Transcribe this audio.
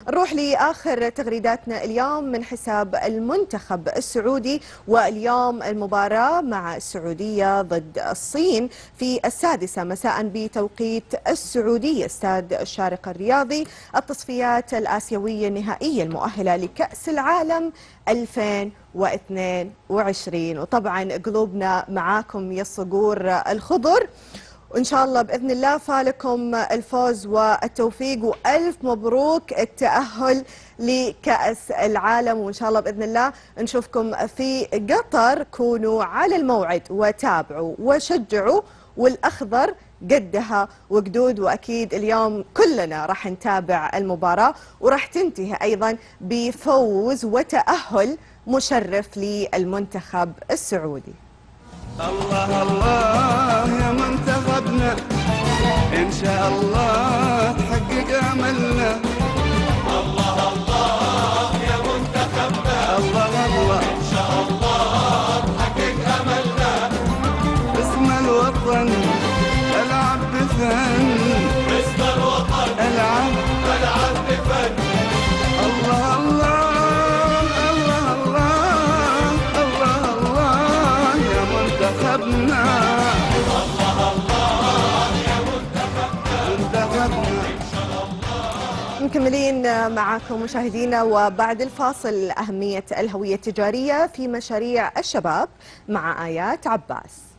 نروح لآخر تغريداتنا اليوم من حساب المنتخب السعودي. واليوم المباراة مع السعودية ضد الصين في 6 مساء بتوقيت السعودية استاد الشارقة الرياضي، التصفيات الآسيوية النهائية المؤهلة لكأس العالم 2022. وطبعا قلوبنا معاكم يا الصقور الخضر، وإن شاء الله بإذن الله فالكم الفوز والتوفيق، وألف مبروك التأهل لكأس العالم. وإن شاء الله بإذن الله نشوفكم في قطر. كونوا على الموعد وتابعوا وشجعوا، والأخضر قدها وقدود. وأكيد اليوم كلنا راح نتابع المباراة، وراح تنتهي أيضا بفوز وتأهل مشرف للمنتخب السعودي. الله الله يا منتخبنا، إن شاء الله تحقق أملنا. الله الله يا منتخبنا، الله الله إن شاء الله تحقق أملنا. اسم الوطن ألعب بفن، اسم الوطن ألعب بفن. الله الله الله الله الله الله يا منتخبنا. الله الله يا منتخبنا. مكملين معكم مشاهدينا، وبعد الفاصل أهمية الهوية التجارية في مشاريع الشباب مع آيات عباس.